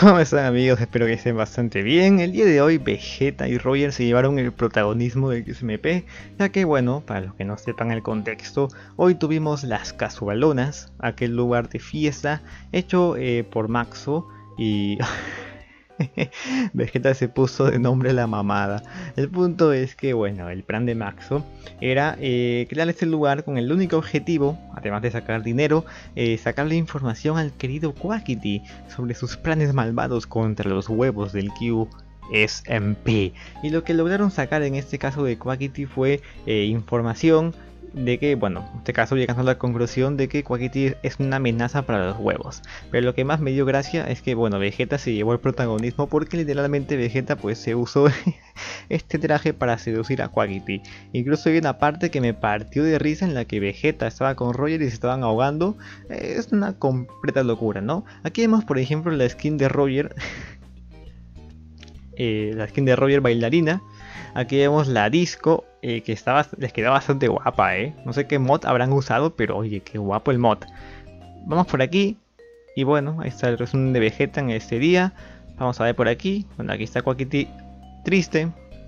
¿Cómo están amigos? Espero que estén bastante bien. El día de hoy Vegeta y Roger se llevaron el protagonismo del XMP, ya que bueno, para los que no sepan el contexto, hoy tuvimos las Casualonas, aquel lugar de fiesta hecho por Maxo y Vegeta se puso de nombre la mamada. El punto es que bueno, el plan de Maxo era crear este lugar con el único objetivo, además de sacar dinero, sacarle información al querido Quackity sobre sus planes malvados contra los huevos del QSMP. Y lo que lograron sacar en este caso de Quackity fue información de que, bueno, en este caso llegando a la conclusión de que Quackity es una amenaza para los huevos. Pero lo que más me dio gracia es que, bueno, Vegeta se llevó el protagonismo porque literalmente Vegeta pues se usó este traje para seducir a Quackity. Incluso hay una parte que me partió de risa en la que Vegeta estaba con Roger y se estaban ahogando. Es una completa locura, ¿no? Aquí vemos por ejemplo la skin de Roger. La skin de Roger bailarina. Aquí vemos la disco, que les queda bastante guapa, No sé qué mod habrán usado, pero oye, qué guapo el mod. Vamos por aquí. Y bueno, ahí está el resumen de Vegeta en este día. Vamos a ver por aquí. Bueno, aquí está Quackity triste.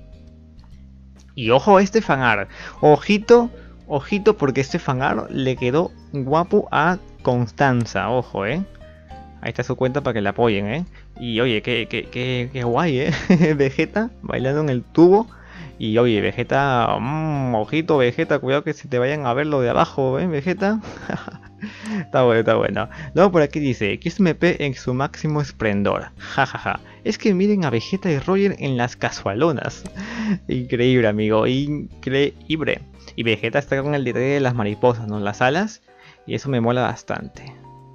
Y ojo a este fanart. Ojito, ojito, porque este fanart le quedó guapo a Constanza. Ojo, Ahí está su cuenta para que la apoyen, Y oye, qué guay, Vegeta bailando en el tubo. Y oye, Vegeta, ojito Vegeta, cuidado que se te vayan a ver lo de abajo, Vegeta. Está bueno, está bueno. Luego por aquí dice, XMP en su máximo esplendor. Jajaja. Es que miren a Vegeta y Roger en las casualonas. Increíble, amigo, increíble. Y Vegeta está con el detalle de las mariposas, ¿no? Las alas. Y eso me mola bastante.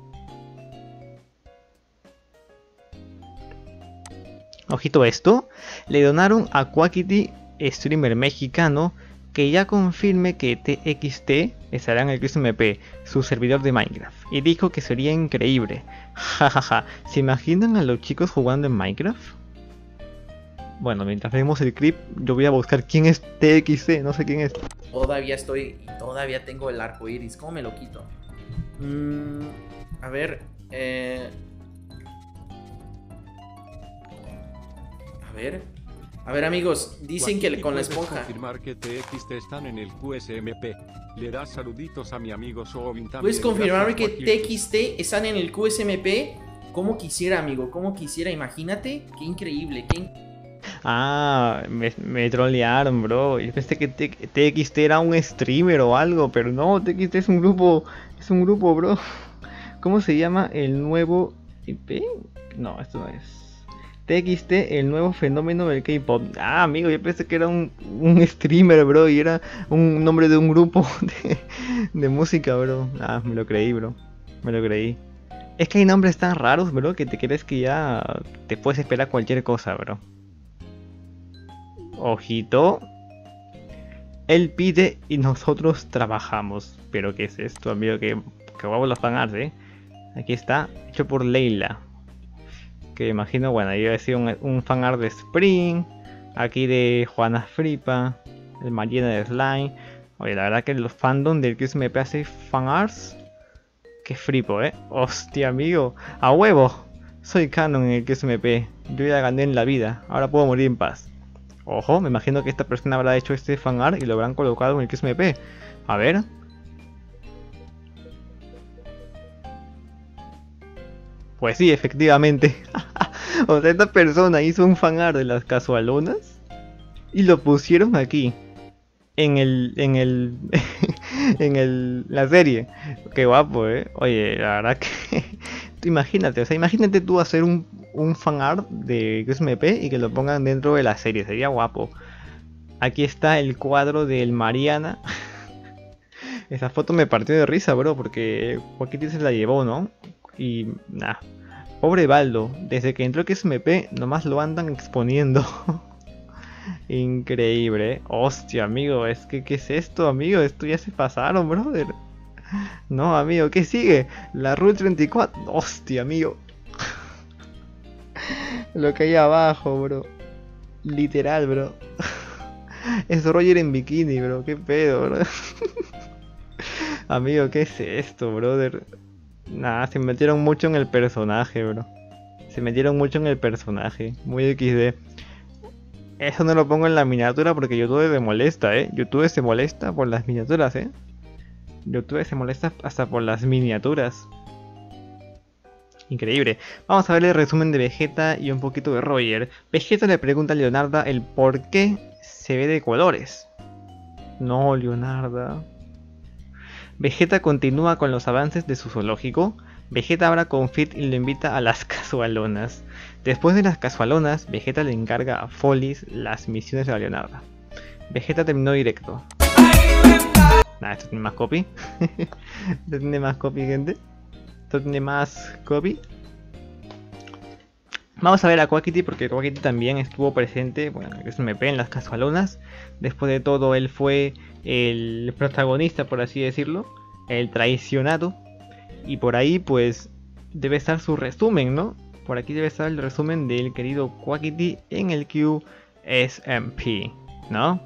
Ojito esto, le donaron a Quackity, streamer mexicano, que ya confirme que TXT estará en el XMP, su servidor de Minecraft, y dijo que sería increíble. Jajaja, ¿se imaginan a los chicos jugando en Minecraft? Bueno, mientras vemos el clip, yo voy a buscar quién es TXT, no sé quién es. Todavía tengo el arco iris, ¿cómo me lo quito? A ver, A ver amigos, dicen que con la esponja. Confirmar que TXT están en el QSMP. Le das saluditos a mi amigo Soobin también. ¿Puedes confirmar que TXT están en el QSMP? Como quisiera, amigo, como quisiera, imagínate. Qué increíble, Ah, me trolearon, bro. Yo pensé que TXT era un streamer o algo, pero no, TXT es un grupo, bro. ¿Cómo se llama el nuevo IP? No, esto no es. TXT, el nuevo fenómeno del K-pop. Ah, amigo, yo pensé que era un streamer, bro, y era un nombre de un grupo de música, bro. Ah, me lo creí, bro. Me lo creí. Es que hay nombres tan raros, bro, que te crees que ya te puedes esperar cualquier cosa, bro. Ojito. Él pide y nosotros trabajamos. Pero ¿qué es esto, amigo? Que guapos los fanarts, Aquí está, hecho por Leila. Que imagino, bueno, yo he sido un fanart de Spring. Aquí de Juana Fripa. El Mariana de Slime. Oye, la verdad que los fandom del XMP hace fanarts. Que fripo, Hostia, amigo. A huevo. Soy canon en el XMP. Yo ya gané en la vida. Ahora puedo morir en paz. Ojo, me imagino que esta persona habrá hecho este fanart y lo habrán colocado en el XMP. A ver. Pues sí, efectivamente. O sea, esta persona hizo un fanart de las casualonas y lo pusieron aquí. En la serie. Qué guapo, Oye, la verdad que imagínate, o sea, imagínate tú hacer un fanart de XMP y que lo pongan dentro de la serie, sería guapo. Aquí está el cuadro del Mariana. Esa foto me partió de risa, bro, porque Quackity se la llevó, ¿no? Y nada. Pobre Baldo, desde que entró XMP nomás lo andan exponiendo. Increíble, Hostia, amigo, es que ¿qué es esto, amigo? Esto ya se pasaron, brother. No, amigo, ¿qué sigue? La Rule 34. Hostia, amigo. Lo que hay abajo, bro. Literal, bro. Es Roger en bikini, bro. ¿Qué pedo, bro? Amigo, ¿qué es esto, brother? Nada, se metieron mucho en el personaje, bro. Se metieron mucho en el personaje. Muy XD. Eso no lo pongo en la miniatura porque YouTube se molesta, YouTube se molesta por las miniaturas, YouTube se molesta hasta por las miniaturas. Increíble. Vamos a ver el resumen de Vegeta y un poquito de Roger. Vegeta le pregunta a Leonardo el por qué se ve de colores. No, Leonardo. Vegeta continúa con los avances de su zoológico. Vegeta habla con Fit y lo invita a las casualonas. Después de las casualonas, Vegeta le encarga a Folis las misiones de la Leonardo. Vegeta terminó directo. Nah, esto tiene más copy. Esto tiene más copy, gente. Esto tiene más copy. Vamos a ver a Quackity porque Quackity también estuvo presente, bueno, en el SMP en las casualonas. Después de todo, él fue el protagonista, por así decirlo, el traicionado. Y por ahí, pues, debe estar su resumen, ¿no? Por aquí debe estar el resumen del querido Quackity en el QSMP, ¿no?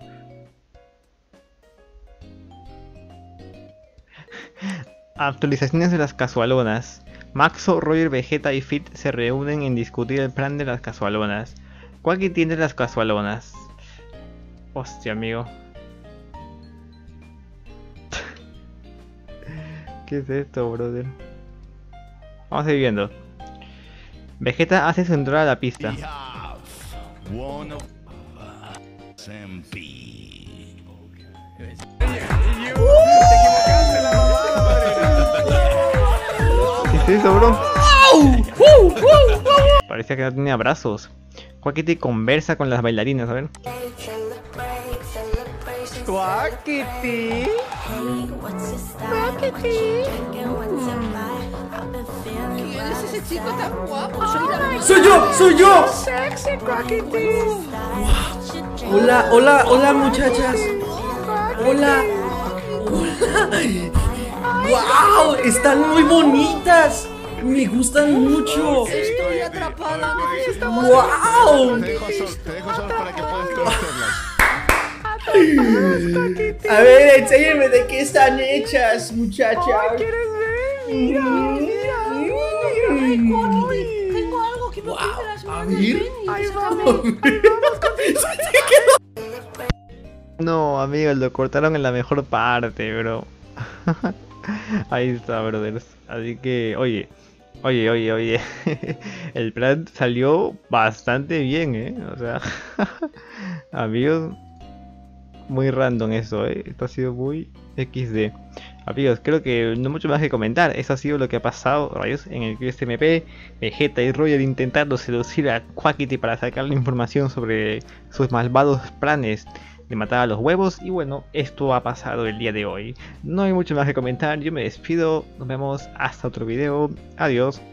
Actualizaciones de las casualonas. Maxo, Roger, Vegeta y Fit se reúnen en discutir el plan de las casualonas. Quackity tiene las casualonas. Hostia, amigo. ¿Qué es esto, brother? Vamos a ir viendo. Vegeta hace su entrada a la pista. ¿Qué es eso, bro? Parecía que no tenía brazos. Quackity conversa con las bailarinas, a ver. Quackity. Quackity. ¿Quién es ese chico tan guapo? ¡Soy yo! Sexy Quackity. Hola muchachas. Hola. ¡Wow! Están muy bonitas. Me gustan mucho. Estoy atrapada. ¡Wow! Te dejo solo para que puedas conocerlas. A ver, enséñame de qué están hechas, muchachas. ¿Quieres ver? Mira. Tengo algo que no tiene las A manos. ver. Ahí No, amigos, lo cortaron en la mejor parte, bro. Ahí está, brothers. Así que, oye. El plan salió bastante bien, O sea, amigos, muy random eso, Esto ha sido muy XD. Amigos, creo que no mucho más que comentar. Eso ha sido lo que ha pasado, rayos, en el QSMP. Vegeta y Roger intentando seducir a Quackity para sacarle información sobre sus malvados planes de matar a los huevos. Y bueno, esto ha pasado el día de hoy. No hay mucho más que comentar. Yo me despido. Nos vemos hasta otro video. Adiós.